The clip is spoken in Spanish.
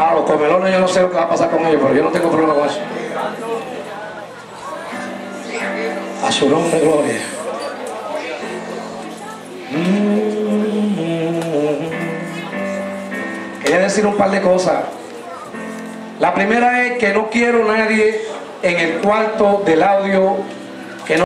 A los comelones yo no sé lo que va a pasar con ellos, pero yo no tengo problema con eso. A su nombre, gloria. Quería decir un par de cosas. La primera es que no quiero nadie en el cuarto del audio